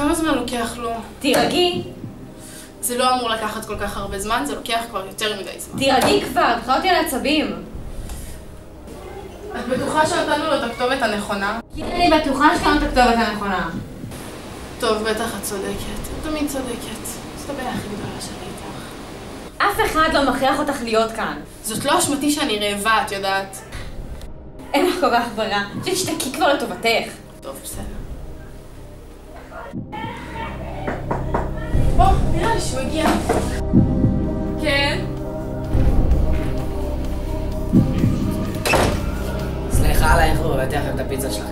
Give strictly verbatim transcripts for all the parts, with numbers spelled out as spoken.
כמה זמן לוקח לו? תירגעי. זה לא אמור לקחת כל כך הרבה זמן, זה לוקח כבר יותר מדי זמן. תירגעי כבר, קחה אותי על עצבים. את בטוחה שנתנו לו את הכתובת הנכונה? כן, אני בטוחה שנתנו את הכתובת הנכונה. טוב, בטח את צודקת. את תמיד צודקת. זאת הבעיה הכי גדולה שלי איתך. אף אחד לא מכריח אותך להיות כאן. זאת לא אשמתי שאני רעבה, את יודעת. אין לך כל כך ברירה. שתשתקי כבר לטובתך. טוב, בסדר. או, נראה לי שהוא הגיע. כן? סליחה על האיחור, הבאתי לכם את הפיצה שלכם.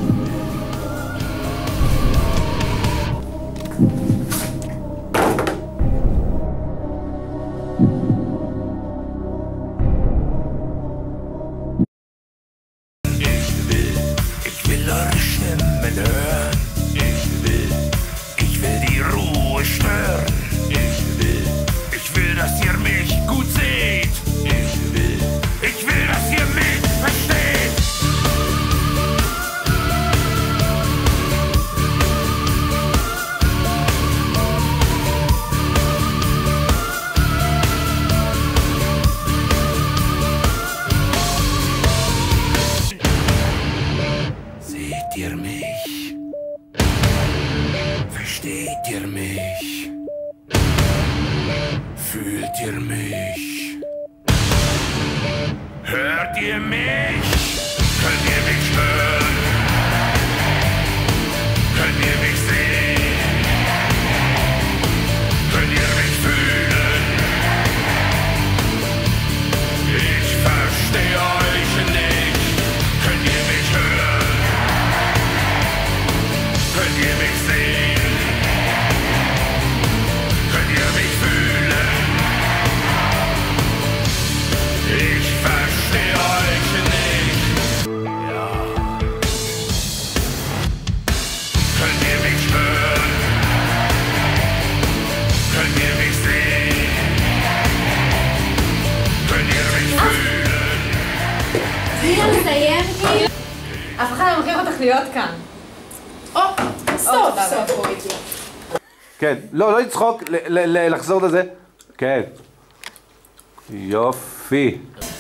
ihr mich? Versteht ihr mich? Fühlt ihr mich? Hört ihr mich? Könnt ihr mich hören? Könnt ihr mich sehen? Könnt ihr mich fühlen? Ich verstehe euch nicht. Könnt ihr mich hören? Könnt ihr mich sehen? Könnt ihr mich fühlen? Ich verstehe euch nicht. Ja. Könnt ihr mich hören? Könnt ihr mich sehen? Könnt ihr mich fühlen? זה מסיים כאילו? אף אחד לא מכריח אותך להיות כאן. או, סוף, סוף הוא הגיע. כן, לא, לא לצחוק, לחזור לזה. כן. יופי.